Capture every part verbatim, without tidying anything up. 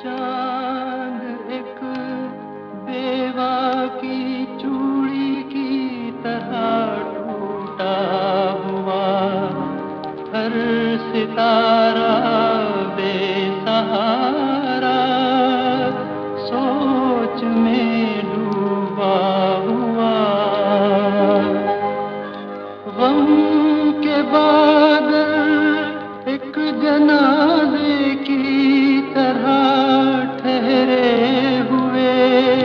चांद एक बेवा की चूड़ी की तरह टूटा हुआ, हर सितारा बेसहारा सोच में डूबा हुआ। गम के बादल एक जनाजे की तरह ठहरे हुए,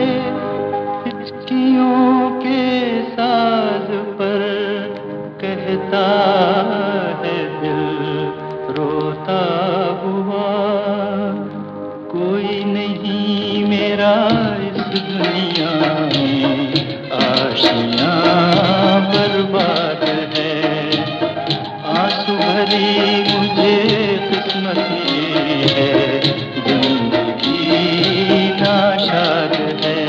हिचकियों के साज पर कहता है दिल रोता हुआ। कोई नहीं मेरा इस दुनिया में, आशियां बर्बाद है। आंसू भरी मुझे किस्मत ये है, जिंदगी नाशाद है।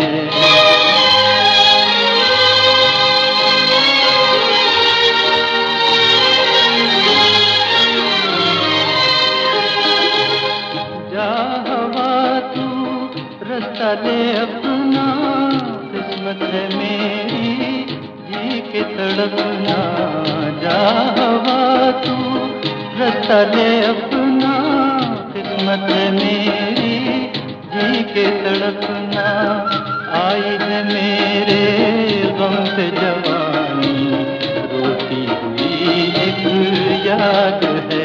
जा हवा तू रास्ता ले अपना, किस्मत है मेरी जी के तड़पना। जा हवा तू रास्ता ले अपना, किस्मत है मेरी जी के तड़पना। आई है मेरे गम से जवानी, रोती हुई एक याद है।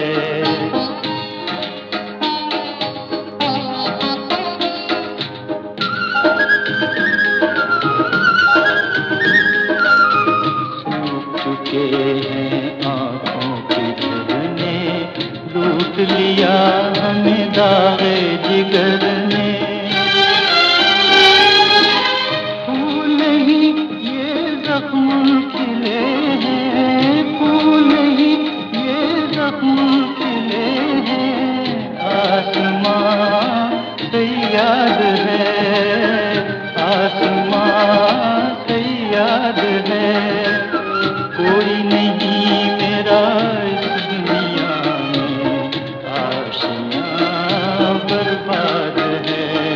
हैं आँखों के झरने, लूट लिया हमें दागे जिगर ने। फूल नहीं ये जख्म खिले हैं, फूल नहीं ये जख्म खिले हैं। आसमां से याद है, आसमां से याद है। कोई नहीं मेरा इस दुनिया में, आशियां बर्बाद है।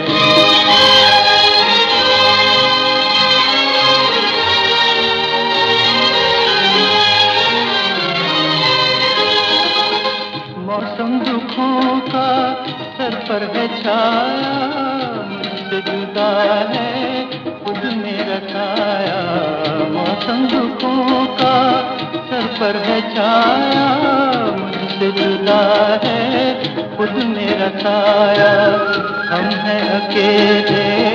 मौसम दुखों का सर पर है छाया, मुझसे जुदा है खुद मेरा साया। मौसम दुखों का सर पर है छाया, मुझसे जुदा है खुद मेरा साया। हम हैं अकेले